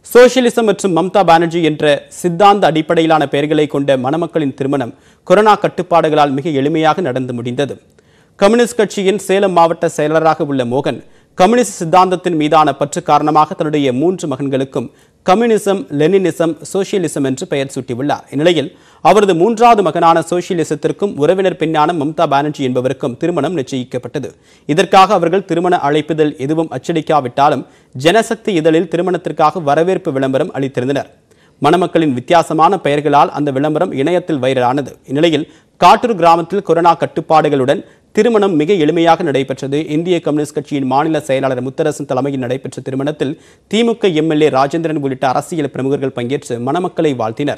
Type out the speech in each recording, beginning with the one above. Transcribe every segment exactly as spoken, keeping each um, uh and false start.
Socialism மற்றும் மம்தா பானர்ஜி என்ற சித்தாந்த அடிப்படையிலான பெயர்களை கொண்ட மணமக்களின் திருமணம் கொரோனா கட்டுப்பாடுகளால் மிக எளிமையாக நடந்து முடிந்தது. கம்யூனிஸ்ட் கட்சியின் சேலம் மாவட்ட செயலராக உள்ள மோகன் கம்யூனிஸ்ட் சித்தாந்தத்தின் மீதான பற்று காரணமாக தன்னுடைய மூன்று மகன்களுக்கும் கம்யூனிசம், லெனினிசம், சோசியலிசம் என்று பெயர் சூட்டியுள்ளார். இந்நிலையில் அவரது மூன்றாவது மகனான சோசியலிசத்திற்கும் உறவினர் பெண்ணான மம்தா பானர்ஜி என்பவருக்கும் திருமணம் நிச்சயிக்கப்பட்டது. இதற்காக அவர்கள் திருமண அழைப்பிதழ் எதுவும் அச்சடிக்காவிட்டாலும் ஜனசக்தி இதழில் திருமணத்திற்காக வரவேற்பு விளம்பரம் அளித்திருந்தனர். மணமக்களின் வித்தியாசமான பெயர்களால் அந்த விளம்பரம் இணையத்தில் வைரலானது. இந்நிலையில் காட்டூர் கிராமத்தில் கொரோனா கட்டுப்பாடுகளுடன் திருமணம் மிக எளிமையாக நடைபெற்றது. இந்திய கம்யூனிஸ்ட் கட்சியின் மாநில செயலாளர் முத்தரசன் தலைமையில் நடைபெற்ற திருமணத்தில் திமுக எம்எல்ஏ ராஜேந்திரன் உள்ளிட்ட அரசியல் பிரமுகர்கள் பங்கேற்று மணமக்களை வாழ்த்தினர்.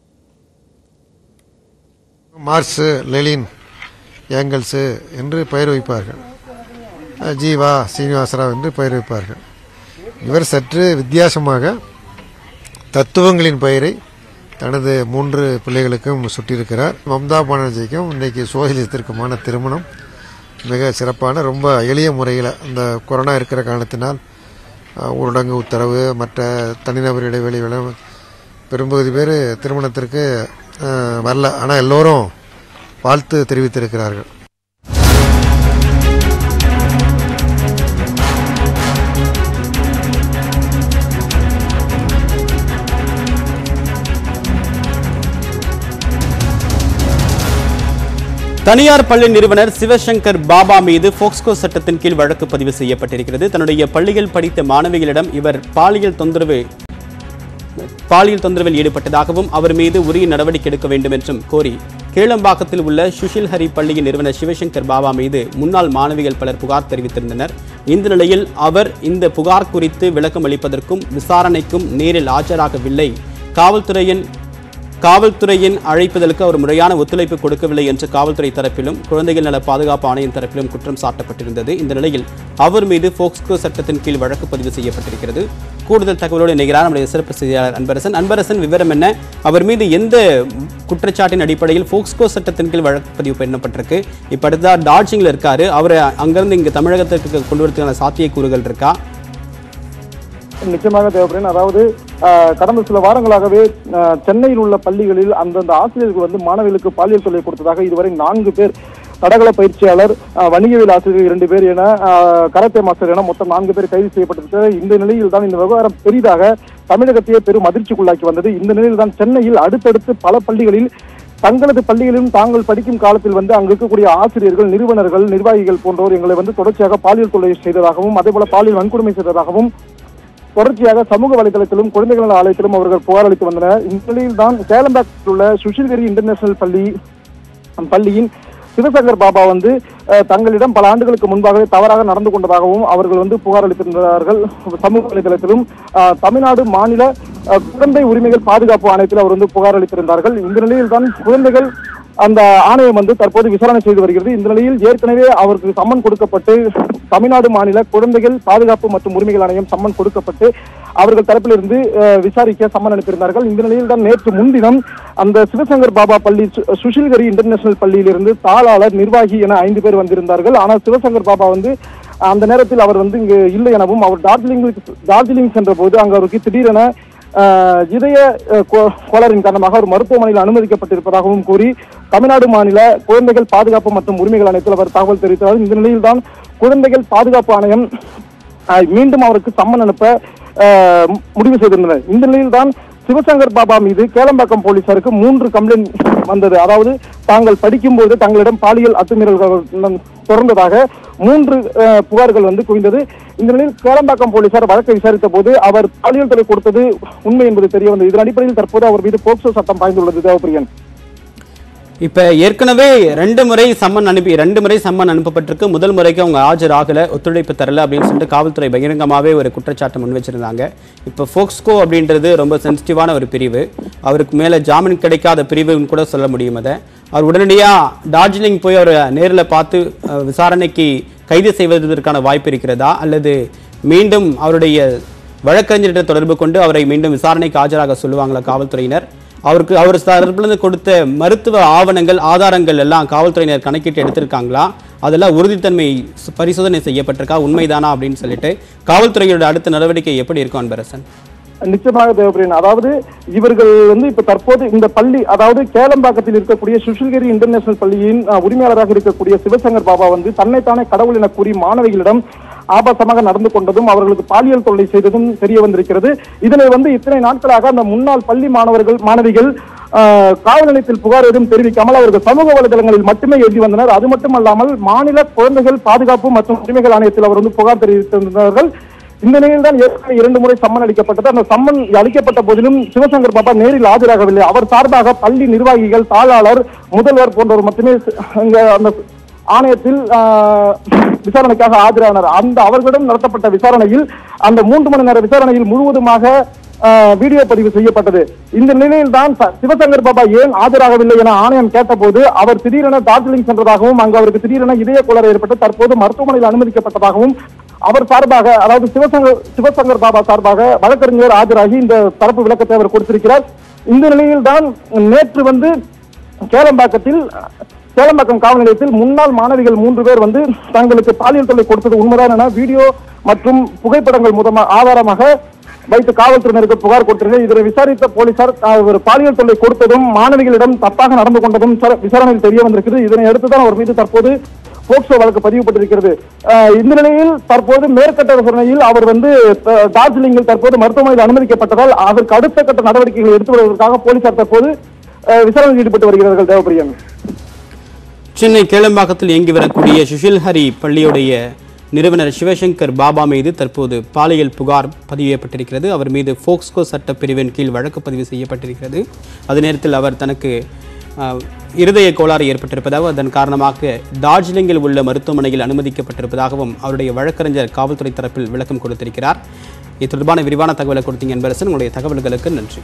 மார்க்ஸ், லெனின், ஏங்கல்ஸ் என்று பெயர் வைப்பார்கள். ஜீவா, சீனிவாசராவ் என்று பெயர் வைப்பார்கள். இவர் சற்று வித்தியாசமாக தத்துவங்களின் பெயரை தனது மூன்று பிள்ளைகளுக்கும் சுட்டியிருக்கிறார். மம்தா பானர்ஜிக்கும் இன்றைக்கு சோசியலிசத்திற்குமான திருமணம் மிக சிறப்பான, ரொம்ப எளிய முறையில் அந்த கொரோனா இருக்கிற காரணத்தினால் ஊரடங்கு உத்தரவு, மற்ற தனிநபர் இடைவெளி பெரும்பகுதி பேர் திருமணத்திற்கு வரல. ஆனால் எல்லோரும் வாழ்த்து தெரிவித்திருக்கிறார்கள். தனியார் பள்ளி நிறுவனர் சிவசங்கர் பாபா மீது போக்ஸ்கோ சட்டத்தின் கீழ் வழக்கு பதிவு செய்யப்பட்டிருக்கிறது. தன்னுடைய பள்ளியில் படித்த மாணவிகளிடம் இவர் பாலியல் தொந்தரவு பாலியல் தொந்தரவில் ஈடுபட்டதாகவும் அவர் மீது உரிய நடவடிக்கை எடுக்க வேண்டும் என்றும் கோரி கேளம்பாக்கத்தில் உள்ள சுஷில் ஹரி பள்ளியின் நிறுவனர் சிவசங்கர் பாபா மீது முன்னாள் மாணவிகள் பலர் புகார் தெரிவித்திருந்தனர். இந்த நிலையில் அவர் இந்த புகார் குறித்து விளக்கம் அளிப்பதற்கும் விசாரணைக்கும் நேரில் ஆஜராகவில்லை. காவல்துறையின் காவல்துறையின் அழைப்புதலுக்கு அவர் முறையான ஒத்துழைப்பு கொடுக்கவில்லை என்று காவல்துறை தரப்பிலும் குழந்தைகள் நல பாதுகாப்பு ஆணையம் தரப்பிலும் குற்றம் சாட்டப்பட்டிருந்தது. இந்த நிலையில் அவர் மீது போக்ஸ்கோ சட்டத்தின் கீழ் வழக்கு பதிவு செய்யப்பட்டிருக்கிறது. கூடுதல் தகவலோடு இணைகிறார் நம்முடைய சிறப்பு செய்தியாளர் அன்பரசன். அன்பரசன், விவரம் என்ன? அவர் மீது எந்த குற்றச்சாட்டின் அடிப்படையில் போக்ஸ்கோ சட்டத்தின் கீழ் வழக்கு பதிவு பண்ணப்பட்டிருக்கு? இப்ப அடுத்ததா டார்ஜிங்ல இருக்காரு, அவரை அங்கிருந்து இங்கு தமிழகத்திற்கு கொண்டு வரதுக்கான சாத்தியக்கூறுகள் இருக்கா? நிச்சயமாக தேவைப்படுறேன். அதாவது கடந்த சில வாரங்களாகவே சென்னையில் உள்ள பள்ளிகளில் அந்தந்த ஆசிரியர்கள் வந்து மாணவிகளுக்கு பாலியல் தொல்லை கொடுத்ததாக இதுவரை நான்கு பேர், தடகள பயிற்சியாளர், வணிகவியல் ஆசிரியர் இரண்டு பேர் என கராத்தே மாஸ்டர் என மொத்தம் நான்கு பேர் கைது செய்யப்பட்டிருக்கிறது. இந்த நிலையில் தான் இந்த விவகாரம் பெரிதாக தமிழகத்தையே பெரும் அதிர்ச்சிக்குள்ளாக்கி வந்தது. இந்த நிலையில் தான் சென்னையில் அடுத்தடுத்து பல பள்ளிகளில் தங்களது பள்ளிகளிலும் தாங்கள் படிக்கும் காலத்தில் வந்து அங்கு இருக்கக்கூடிய ஆசிரியர்கள், நிறுவனர்கள், நிர்வாகிகள் போன்றோர் எங்களை வந்து தொடர்ச்சியாக பாலியல் தொல்லை செய்ததாகவும் அதே போல பாலியல் வன்கொடுமை செய்ததாகவும் தொடர்ச்சியாக சமூக வலைதளத்திலும் குழந்தைகள் நல ஆலயத்திலும் அவர்கள் புகார் அளித்து வந்தனர். இந்த நிலையில் தான் சேலம்பாக்கத்தில் உள்ள சுஷில் ஹரி இன்டர்நேஷனல் பள்ளி பள்ளியின் சிவசங்கர் பாபா வந்து தங்களிடம் பல ஆண்டுகளுக்கு முன்பாகவே தவறாக நடந்து கொண்டதாகவும் அவர்கள் வந்து புகார் அளித்திருந்தார்கள். சமூக வலைதளத்திலும் தமிழ்நாடு மாநில குழந்தை உரிமைகள் பாதுகாப்பு ஆணையத்தில் அவர் வந்து புகார் அளித்திருந்தார்கள். இந்த நிலையில் தான் குழந்தைகள் அந்த ஆணையம் வந்து தற்போது விசாரணை செய்து வருகிறது. இந்த நிலையில் ஏற்கனவே அவருக்கு சம்மன் கொடுக்கப்பட்டு தமிழ்நாடு மாநில குழந்தைகள் பாதுகாப்பு மற்றும் உரிமைகள் ஆணையம் சம்மன் கொடுக்கப்பட்டு அவர்கள் தரப்பிலிருந்து விசாரிக்க சம்மன் அனுப்பியிருந்தார்கள். இந்த நிலையில் தான் நேற்று முன்தினம் அந்த சிவசங்கர் பாபா பள்ளி சுஷில் ஹரி இன்டர்நேஷனல் பள்ளியிலிருந்து தாளாளர், நிர்வாகி என ஐந்து பேர் வந்திருந்தார்கள். ஆனால் சிவசங்கர் பாபா வந்து அந்த நேரத்தில் அவர் வந்து இங்கு இல்லை எனவும் அவர் டார்ஜிலிங் டார்ஜிலிங் சென்ற போது அங்கு அவருக்கு திடீரென இதய கோளாறின் காரணமாக ஒரு மருத்துவமனையில் அனுமதிக்கப்பட்டிருப்பதாகவும் கூறி தமிழ்நாடு மாநில குழந்தைகள் பாதுகாப்பு மற்றும் உரிமைகள் ஆணையத்தில் அவர் தகவல் தெரிவித்தார். இந்த நிலையில் தான் குழந்தைகள் பாதுகாப்பு ஆணையம் மீண்டும் அவருக்கு சம்மன் அனுப்ப முடிவு செய்திருந்தனர். இந்த நிலையில் தான் சிவசங்கர் பாபா மீது கேளம்பாக்கம் போலீசாருக்கு மூன்று கம்ப்ளைண்ட் வந்தது. அதாவது தாங்கள் படிக்கும்போது தங்களிடம் பாலியல் அத்துமீறல்கள் தொடர்ந்ததாக மூன்று புகார்கள் வந்து குவிந்தது. இந்த நிலையில் கேளம்பாக்கம் போலீசார் வழக்கை விசாரித்த போது அவர் பாலியல் தொல்லை கொடுத்தது உண்மை என்பது தெரிய வந்தது. இதன் அடிப்படையில் தற்போது அவர் மீது போக்சோ சட்டம் பாய்ந்துள்ளது. தேவப்பிரியன், இப்ப ஏற்கனவே ரெண்டு முறை சம்மன் அனுப்பி ரெண்டு முறை சம்மன் அனுப்பப்பட்டிருக்கு. முதல் முறைக்கு அவங்க ஆஜராகல, ஒத்துழைப்பு தரல அப்படின்னு சொல்லிட்டு காவல்துறை பகிரங்கமாவே ஒரு குற்றச்சாட்டை முன் வச்சிருந்தாங்க. இப்ப போக்ஸ்கோ அப்படின்றது ரொம்ப சென்சிட்டிவான ஒரு பிரிவு, அவருக்கு மேல ஜாமீன் கிடைக்காத பிரிவுன்னு கூட சொல்ல முடியும். அதை அவர் உடனடியா டார்ஜிலிங் போய் அவர் நேரில் பார்த்து விசாரணைக்கு கைது செய்வதற்கான வாய்ப்பு இருக்கிறதா, அல்லது மீண்டும் அவருடைய வழக்கறிஞர்கிட்ட தொடர்பு கொண்டு அவரை மீண்டும் விசாரணைக்கு ஆஜராக சொல்லுவாங்களா காவல்துறையினர்? அவருக்கு அவர் தரப்பிலிருந்து கொடுத்த மருத்துவ ஆவணங்கள், ஆதாரங்கள் எல்லாம் காவல்துறையினர் கணக்கிட்டு எடுத்திருக்காங்களா? அதெல்லாம் உறுதித்தன்மை பரிசோதனை செய்யப்பட்டிருக்கா, உண்மைதானா அப்படின்னு சொல்லிட்டு காவல்துறையோட அடுத்த நடவடிக்கை எப்படி இருக்கும் அன்பரசன்? நிச்சயமாக தேவைப்படுகிறது. அதாவது இவர்கள் வந்து இப்ப தற்போது இந்த பள்ளி, அதாவது கேளம்பாக்கத்தில் இருக்கக்கூடிய சுஷில்கிரி இன்டர்நேஷனல் பள்ளியின் உரிமையாளராக இருக்கக்கூடிய சிவசங்கர் பாபா வந்து தன்னைத்தானே கடவுள் என கூறி மாணவிகளிடம் ஆபாசமாக நடந்து கொண்டதும் அவர்களுக்கு பாலியல் தொல்லை செய்ததும் தெரிய வந்திருக்கிறது. இதனை வந்து இத்தனை நாட்களாக அந்த முன்னாள் பள்ளி மாணவர்கள் மாணவிகள் காவல் நிலையத்தில் புகார் எதுவும் தெரிவிக்காமல் அவர்கள் சமூக வலைதளங்களில் மட்டுமே எழுதி வந்தனர். அது மட்டுமல்லாமல் மாநில குழந்தைகள் பாதுகாப்பு மற்றும் உரிமைகள் ஆணையத்தில் அவர் வந்து புகார் தெரிவித்திருந்தார்கள். இந்த நிலையில் தான் ஏற்கனவே இரண்டு முறை சம்மன் அளிக்கப்பட்டது. அந்த சம்மன் அளிக்கப்பட்ட போதிலும் சிவசங்கர் பாபா நேரில் ஆஜராகவில்லை. அவர் சார்பாக பள்ளி நிர்வாகிகள், தாளாளர், முதல்வர் போன்றவர் மட்டுமே அந்த ஆணையத்தில் விசாரணைக்காக ஆஜரானார். அந்த அவர்களிடம் நடத்தப்பட்ட விசாரணையில் அந்த மூன்று மணி நேர விசாரணையில் முழுவதுமாக வீடியோ பதிவு செய்யப்பட்டது. இந்த நிலையில் தான் சிவசங்கர் பாபா ஏன் ஆஜராகவில்லை என ஆணையம் கேட்டபோது அவர் திடீரென டார்ஜிலிங் சென்றதாகவும் அங்கு அவருக்கு திடீரென இதய கோளாறு ஏற்பட்டு தற்போது மருத்துவமனையில் அனுமதிக்கப்பட்டதாகவும் அவர் சார்பாக, அதாவது சிவசங்கர் சிவசங்கர் பாபா சார்பாக வழக்கறிஞர் ஆஜராகி இந்த தரப்பு விளக்கத்தை அவர் கொடுத்திருக்கிறார். இந்த நிலையில் தான் நேற்று வந்து கேளம்பாக்கத்தில் சேலம்பாக்கம் காவல் நிலையத்தில் முன்னாள் மாணவிகள் மூன்று பேர் வந்து தங்களுக்கு பாலியல் தொல்லை கொடுத்தது உண்மைதான் என வீடியோ மற்றும் புகைப்படங்கள் மூலமாக ஆதாரமாக வைத்து காவல்துறையினருக்கு புகார் கொடுத்திருக்கிறது. இதனை விசாரித்த போலீசார் ஒரு பாலியல் தொல்லை கொடுத்ததும் மாணவிகளிடம் தப்பாக நடந்து கொண்டதும் விசாரணையில் தெரிய வந்திருக்கிறது. இதனை அடுத்துதான் அவர் மீது தற்போது போக்சோ வழக்கு பதிவுபட்டிருக்கிறது. இந்த நிலையில் தற்போது மேற்கட்ட விசாரணையில் அவர் வந்து டார்ஜிலிங்கில் தற்போது மருத்துவமனையில் அனுமதிக்கப்பட்டதால் அதற்கு அடுத்த கட்ட நடவடிக்கைகளை எடுத்து வருவதற்காக போலீசார் தற்போது விசாரணையில் ஈடுபட்டு வருகிறார்கள். தேவப்பிரியன். சென்னை கேளம்பாக்கத்தில் இயங்கி வரக்கூடிய சுஷில்ஹரி பள்ளியுடைய நிறுவனர் சிவசங்கர் பாபா மீது தற்போது பாலியல் புகார் பதியப்பட்டிருக்கிறது. அவர் மீது போக்ஸ்கோ சட்ட பிரிவின் கீழ் வழக்கு பதிவு செய்யப்பட்டிருக்கிறது. அதே நேரத்தில் அவர் தனக்கு இருதய கோளாறு ஏற்பட்டிருப்பதாகவும் அதன் காரணமாக டார்ஜிலிங்கில் உள்ள மருத்துவமனையில் அனுமதிக்கப்பட்டிருப்பதாகவும் அவருடைய வழக்கறிஞர் காவல்துறை தரப்பில் விளக்கம் கொடுத்திருக்கிறார். இது தொடர்பான விரிவான தகவலை கொடுத்தீங்க என்பரசன். உங்களுடைய தகவல்களுக்கு நன்றி.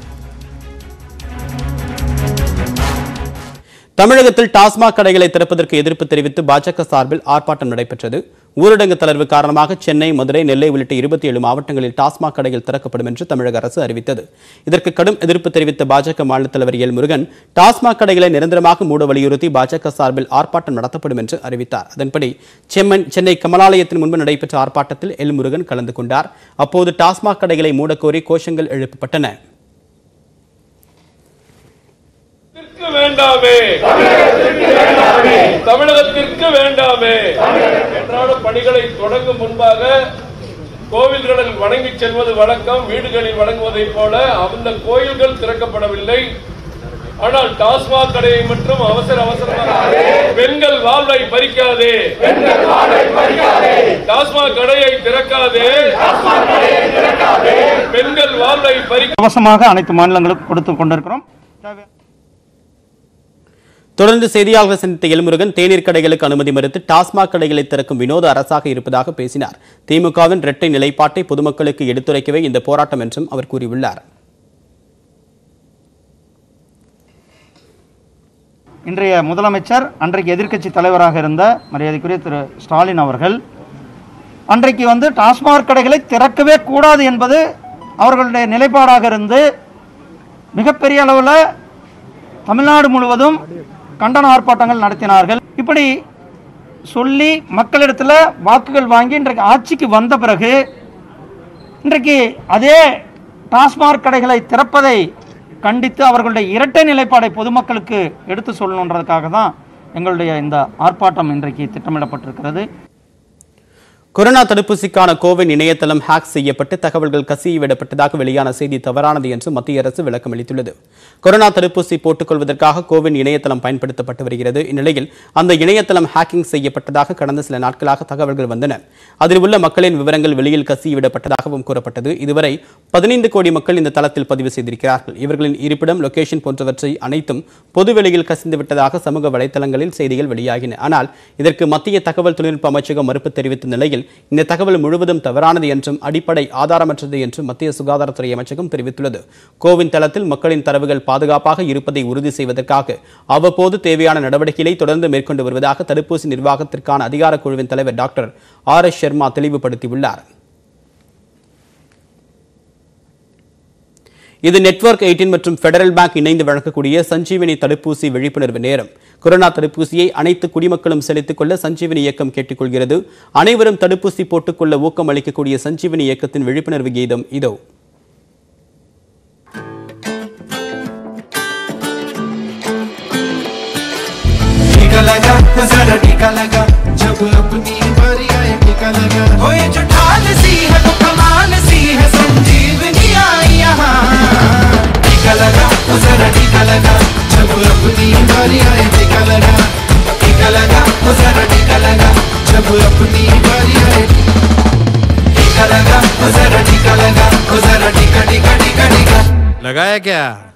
தமிழகத்தில் டாஸ்மாக் கடைகளை திறப்பதற்கு எதிர்ப்பு தெரிவித்து பாஜக சார்பில் ஆர்ப்பாட்டம் நடைபெற்றது. ஊரடங்கு தளர்வு காரணமாக சென்னை, மதுரை, நெல்லை உள்ளிட்ட இருபத்தி ஏழு மாவட்டங்களில் டாஸ்மாக் கடைகள் திறக்கப்படும் என்று தமிழக அரசு அறிவித்தது. இதற்கு கடும் எதிர்ப்பு தெரிவித்த பாஜக மாநில தலைவர் எல் முருகன் டாஸ்மாக் கடைகளை நிரந்தரமாக மூட வலியுறுத்தி பாஜக சார்பில் ஆர்ப்பாட்டம் நடத்தப்படும் என்று அறிவித்தார். அதன்படி செம்மன் சென்னை கமலாலயத்தின் முன்பு நடைபெற்ற ஆர்ப்பாட்டத்தில் எல் முருகன் கலந்து கொண்டார். அப்போது டாஸ்மாக் கடைகளை மூடக்கோரி கோஷங்கள் எழுப்பப்பட்டன. வேண்டாமே தமிழகத்திற்கு வேண்டாமே என்றான பணிகளை தொடங்கும் முன்பாக கோவில்களில் வணங்கி செல்வது வழக்கம். வீடுகளில் வணங்குவதைப் போல அந்த கோயில்கள் திறக்கப்படவில்லை. ஆனால் டாஸ்மாக் கடையை மற்றும் அவசர அவசரமாக பெண்கள் வாழ்வை பறிக்காதே, டாஸ்மாக் கடையை திறக்காதே, பெண்கள் வாழ்வை பறிக்க அவசரமாக அனைத்து மாநிலங்களுக்கும் கொடுத்து கொண்டிருக்கிறோம். தொடர்ந்து செய்தியாளர்கள் சந்தித்த எல்முருகன் தேநீர் கடைகளுக்கு அனுமதி மறுத்து டாஸ்மாக் கடைகளை திறக்கும் வினோத அரசாக இருப்பதாக பேசினார். திமுகவின் இரட்டை நிலைப்பாட்டை பொதுமக்களுக்கு எடுத்துரைக்கவே இந்த போராட்டம் என்றும் அவர் கூறியுள்ளார். இன்றைய முதலமைச்சர், அன்றைக்கு எதிர்க்கட்சி தலைவராக இருந்த மரியாதைக்குரிய திரு ஸ்டாலின் அவர்கள் அன்றைக்கு வந்து டாஸ்மாக் கடைகளை திறக்கவே கூடாது என்பது அவர்களுடைய நிலைப்பாடாக இருந்து மிகப்பெரிய அளவில் தமிழ்நாடு முழுவதும் கண்டன ஆர்ப்பாட்டங்கள் நடத்தினார்கள். இப்படி சொல்லி மக்களிடத்தில் வாக்குகள் வாங்கி இன்றைக்கு ஆட்சிக்கு வந்த பிறகு இன்றைக்கு அதே டாஸ்மாக் கடைகளை திறப்பதை கண்டித்து அவர்களுடைய இரட்டை நிலைப்பாடை பொதுமக்களுக்கு எடுத்து சொல்லணுன்றதுக்காக தான் எங்களுடைய இந்த ஆர்ப்பாட்டம் இன்றைக்கு திட்டமிடப்பட்டிருக்கிறது. கொரோனா தடுப்பூசிக்கான கோவின் இணையதளம் ஹேக் செய்யப்பட்டு தகவல்கள் கசியவிடப்பட்டதாக வெளியான செய்தி தவறானது என்று மத்திய அரசு விளக்கம் அளித்துள்ளது. கொரோனா தடுப்பூசி போட்டுக் கொள்வதற்காக கோவின் இணையதளம் பயன்படுத்தப்பட்டு வருகிறது. இந்நிலையில் அந்த இணையதளம் ஹேக்கிங் செய்யப்பட்டதாக கடந்த சில நாட்களாக தகவல்கள் வந்தன. அதில் உள்ள மக்களின் விவரங்கள் வெளியில் கசியவிடப்பட்டதாகவும் கூறப்பட்டது. இதுவரை பதினைந்து கோடி மக்கள் இந்த தளத்தில் பதிவு செய்திருக்கிறார்கள். இவர்களின் இருப்பிடம், லொகேஷன் போன்றவற்றை அனைத்தும் பொதுவெளியில் கசிந்துவிட்டதாக சமூக வலைதளங்களில் செய்திகள் வெளியாகின. ஆனால் இதற்கு மத்திய தகவல் தொழில்நுட்ப அமைச்சகம் மறுப்பு தெரிவித்த நிலையில் இந்த தகவல் முழுவதும் தவறானது என்றும் அடிப்படை ஆதாரமற்றது என்றும் மத்திய சுகாதாரத்துறை அமைச்சகம் தெரிவித்துள்ளது. கோவின் தளத்தில் மக்களின் தரவுகள் பாதுகாப்பாக இருப்பதை உறுதி செய்வதற்காக அவ்வப்போது தேவையான நடவடிக்கைகளை தொடர்ந்து மேற்கொண்டு வருவதாக தடுப்பூசி நிர்வாகத்திற்கான அதிகார குழுவின் தலைவர் டாக்டர் ஆர் எஸ் சர்மா தெளிவுபடுத்தியுள்ளார். இது நெட்வொர்க் எயிட்டீன் மற்றும் பெடரல் பேங்க் இணைந்து வழங்கக்கூடிய சஞ்சீவினி தடுப்பூசி விழிப்புணர்வு நேரம். கொரோனா தடுப்பூசியை அனைத்து குடிமக்களும் செலுத்திக் கொள்ள சஞ்சீவினி இயக்கம் கேட்டுக்கொள்கிறது. அனைவரும் தடுப்பூசி போட்டுக்கொள்ள ஊக்கம் அளிக்கக்கூடிய சஞ்சீவினி இயக்கத்தின் விழிப்புணர்வு கீதம் இதோ. लगा जरा टीका लगा जब अपनी बारी आए टीका लगा हो ये जो ढाल सी है वो कमाल सी है संजीवनी आई यहाँ टीका लगा जरा टीका लगा जब अपनी बारी आए टीका लगा टीका लगा जरा टीका लगा जब अपनी बारी आए टीका लगा जरा टीका लगा जरा टीका टीका टीका टीका लगाया क्या?